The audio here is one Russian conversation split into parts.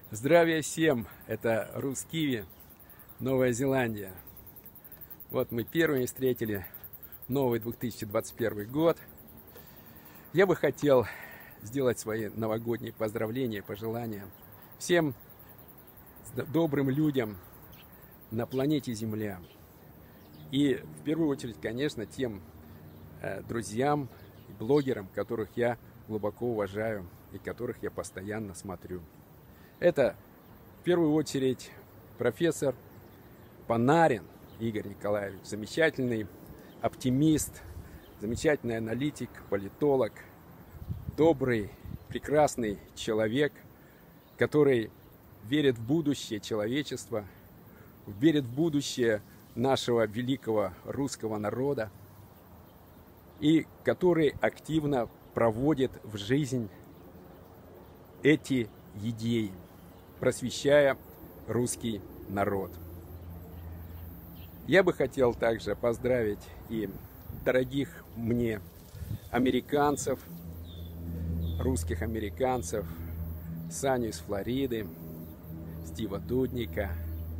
Здравия всем! Это Рус-Киви, Новая Зеландия. Вот мы первыми встретили новый 2021 год. Я бы хотел сделать свои новогодние поздравления, пожелания всем добрым людям на планете Земля. И в первую очередь, конечно, тем друзьям и блогерам, которых я глубоко уважаю и которых я постоянно смотрю. Это, в первую очередь, профессор Панарин Игорь Николаевич, замечательный оптимист, замечательный аналитик, политолог, добрый, прекрасный человек, который верит в будущее человечества, верит в будущее нашего великого русского народа и который активно проводит в жизнь эти идеи, просвещая русский народ. Я бы хотел также поздравить и дорогих мне американцев, русских американцев, Саню из Флориды, Стива Дудника,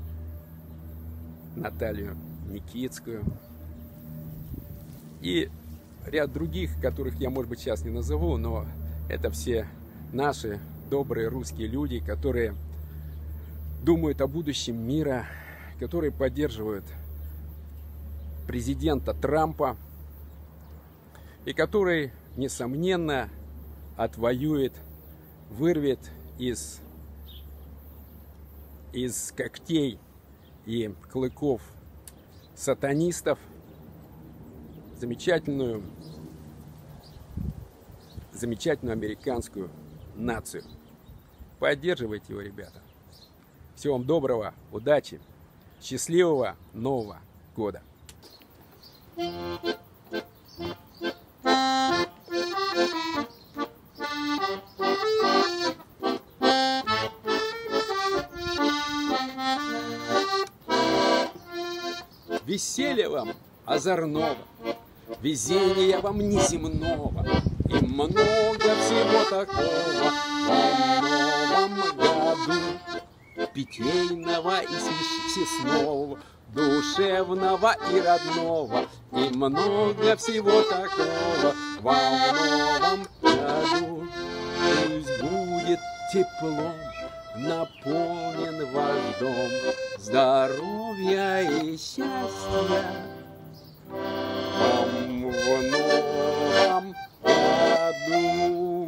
Наталью Никитскую и ряд других, которых я, может быть, сейчас не назову, но это все наши добрые русские люди, которые думают о будущем мира, которые поддерживают президента Трампа и который, несомненно, отвоюет, вырвет из когтей и клыков сатанистов замечательную американскую нацию. Поддерживайте его, ребята. Всего вам доброго, удачи, счастливого Нового года. Веселья вам озорного, везения вам неземного и много всего такого в новом году. Питейного и съестного, душевного и родного и много всего такого в новом году. Пусть будет теплом наполнен ваш дом здоровья и счастья вам в новом году.